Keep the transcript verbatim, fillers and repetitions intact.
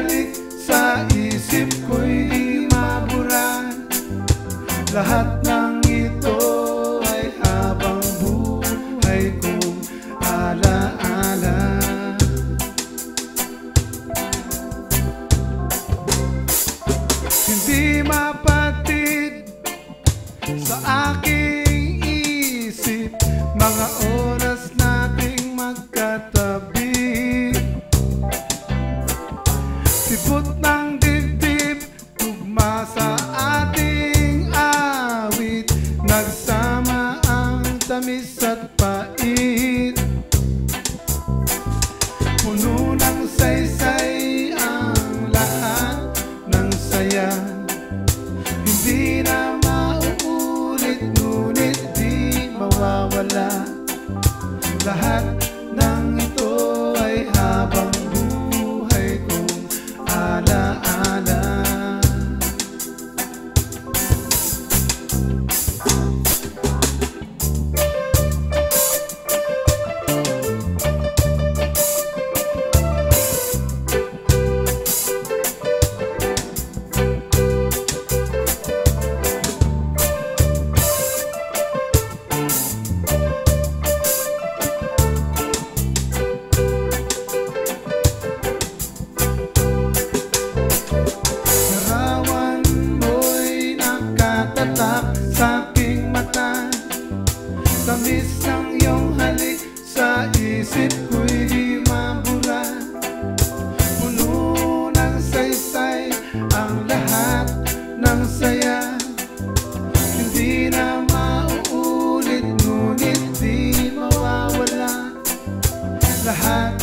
halik sa isip ko'y di mabura. Lahat ng ito ay habang buhay kong alaala. Hindi mapatid sa aking isip mga oras nating magkatabi. Sibot ng dibdib, tugma sa ating awit, nagsama ang tamis at pait. Puno ng saysay ang lahat ng saya, hindi na mauulit ngunit di mawawala. Lahat ng ito ay habang buhay kong alaala. Sa aking mata, tamis ng iyong halik sa isip ko'y di mabura. Puno ng saysay ang lahat ng saya, hindi na mauulit ngunit di mawawala. Lahat